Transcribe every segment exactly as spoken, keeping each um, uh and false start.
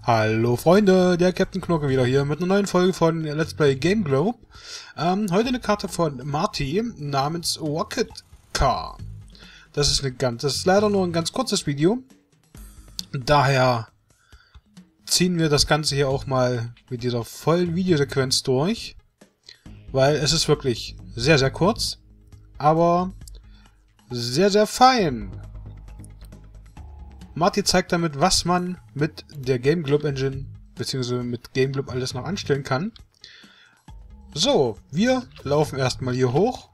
Hallo Freunde, der Captain Knocke wieder hier mit einer neuen Folge von Let's Play Game Globe. Ähm, heute eine Karte von Marty namens Rocket Car. Das ist, eine ganz, das ist leider nur ein ganz kurzes Video. Daher ziehen wir das Ganze hier auch mal mit dieser vollen Videosequenz durch. Weil es ist wirklich sehr, sehr kurz, aber sehr, sehr fein. Marty zeigt damit, was man mit der Game Globe Engine bzw. mit Game Globe alles noch anstellen kann. So, wir laufen erstmal hier hoch.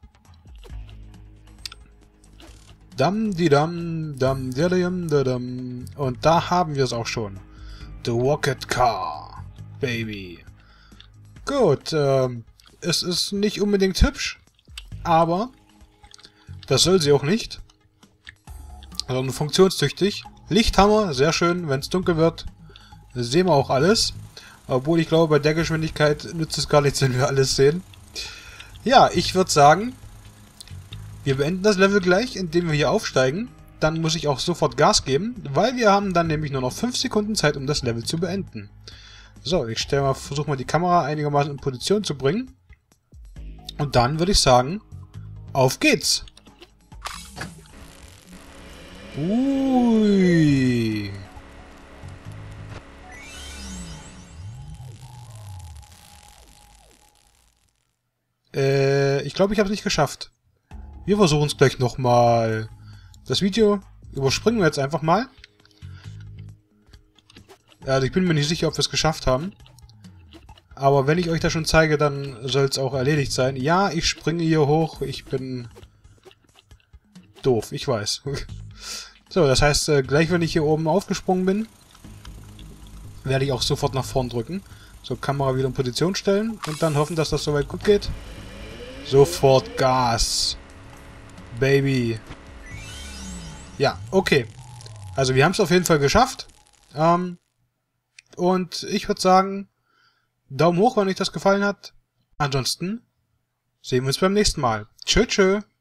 Dam, di dam, dam, dam, dam. Und da haben wir es auch schon. The Rocket Car, Baby. Gut, ähm, es ist nicht unbedingt hübsch, aber das soll sie auch nicht. Sondern funktionstüchtig. Lichthammer, sehr schön, wenn es dunkel wird, sehen wir auch alles. Obwohl ich glaube, bei der Geschwindigkeit nützt es gar nichts, wenn wir alles sehen. Ja, ich würde sagen, wir beenden das Level gleich, indem wir hier aufsteigen. Dann muss ich auch sofort Gas geben, weil wir haben dann nämlich nur noch fünf Sekunden Zeit, um das Level zu beenden. So, ich stelle mal, versuche mal die Kamera einigermaßen in Position zu bringen. Und dann würde ich sagen, auf geht's! Ui. Äh, ich glaube, ich habe es nicht geschafft. Wir versuchen es gleich nochmal. Das Video überspringen wir jetzt einfach mal. Also ich bin mir nicht sicher, ob wir es geschafft haben. Aber wenn ich euch das schon zeige, dann soll es auch erledigt sein. Ja, ich springe hier hoch. Ich bin doof, ich weiß. So, das heißt, äh, gleich wenn ich hier oben aufgesprungen bin, werde ich auch sofort nach vorn drücken. So, Kamera wieder in Position stellen und dann hoffen, dass das soweit gut geht. Sofort Gas. Baby. Ja, okay. Also wir haben es auf jeden Fall geschafft. Ähm, und ich würde sagen, Daumen hoch, wenn euch das gefallen hat. Ansonsten sehen wir uns beim nächsten Mal. Tschö, tschö.